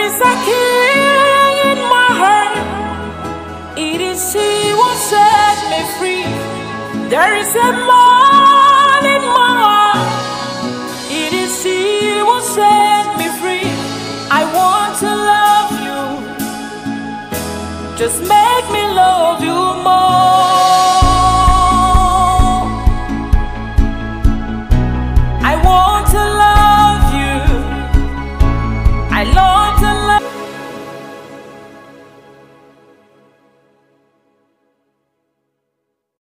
is a king in my heart. It is he who set me free. There is a man in my heart. It is he who set me free. I want to love you. Just make me love you more. I want to love you. I love